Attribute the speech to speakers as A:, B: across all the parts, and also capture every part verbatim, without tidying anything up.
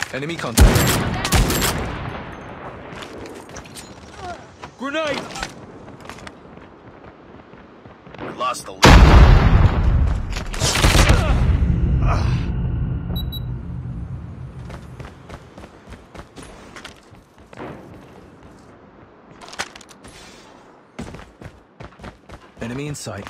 A: Enemy contact. Grenade!
B: We lost the lead.
A: Enemy in sight.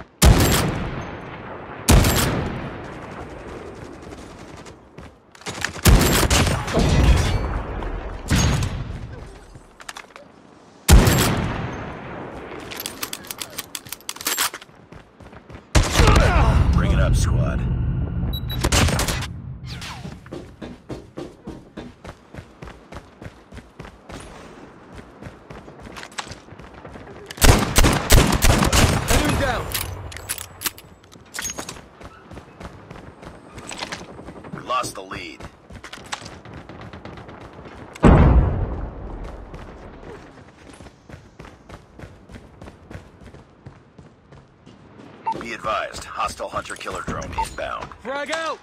B: Bring it up, squad.
A: Enemy down!
B: We lost the lead. Be advised, hostile hunter-killer drone inbound.
A: Frag out!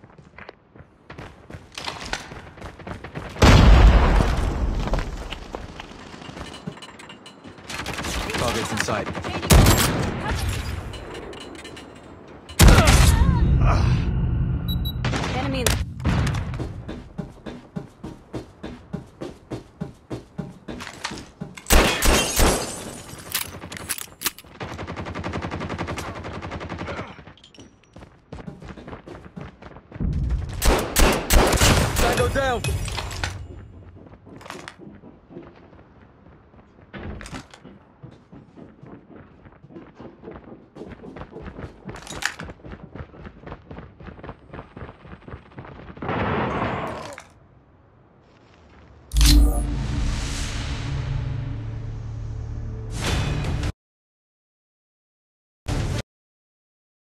A: Targets in sight.
C: Enemy in...
A: Tango down!